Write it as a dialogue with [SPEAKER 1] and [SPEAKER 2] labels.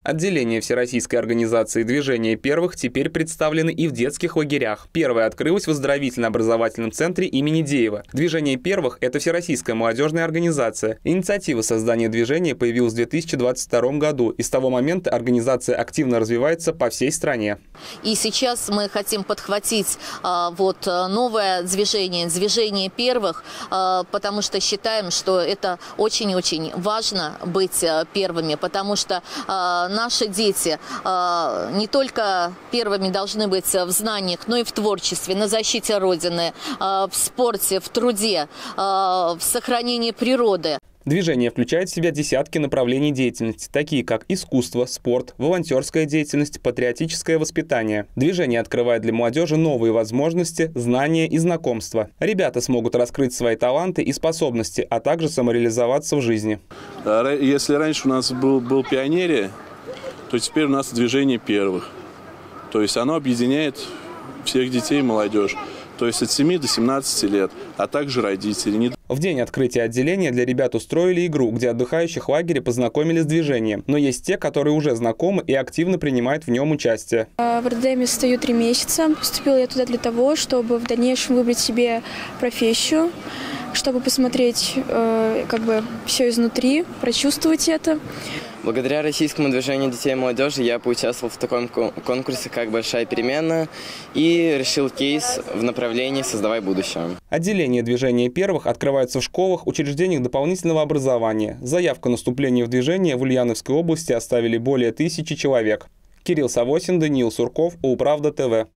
[SPEAKER 1] Отделения Всероссийской организации движения первых теперь представлены и в детских лагерях. Первое открылось в оздоровительно-образовательном центре имени Деева. Движение первых – это всероссийская молодежная организация. Инициатива создания движения появилась в 2022 году, и с того момента организация активно развивается по всей стране.
[SPEAKER 2] И сейчас мы хотим подхватить новое движение первых, потому что считаем, что это очень-очень важно быть первыми, потому что наши дети не только первыми должны быть в знаниях, но и в творчестве, на защите Родины, в спорте, в труде, в сохранении природы.
[SPEAKER 1] Движение включает в себя десятки направлений деятельности, такие как искусство, спорт, волонтерская деятельность, патриотическое воспитание. Движение открывает для молодежи новые возможности, знания и знакомства. Ребята смогут раскрыть свои таланты и способности, а также самореализоваться в жизни.
[SPEAKER 3] Если раньше у нас был пионерия, то теперь у нас движение первых. То есть оно объединяет всех детей и молодежь. То есть от 7 до 17 лет, а также родителей.
[SPEAKER 1] В день открытия отделения для ребят устроили игру, где отдыхающих в лагере познакомили с движением. Но есть те, которые уже знакомы и активно принимают в нем участие.
[SPEAKER 4] В РДМе стою 3 месяца. Поступила я туда для того, чтобы в дальнейшем выбрать себе профессию, чтобы посмотреть все изнутри, прочувствовать это.
[SPEAKER 5] Благодаря российскому движению детей и молодежи я поучаствовал в таком конкурсе, как «Большая перемена», и решил кейс в направлении «Создавай будущее».
[SPEAKER 1] Отделения движения первых открываются в школах, учреждениях дополнительного образования. Заявку на вступление в движение в Ульяновской области оставили более 1000 человек. Кирилл Савосин, Даниил Сурков, Улправда ТВ.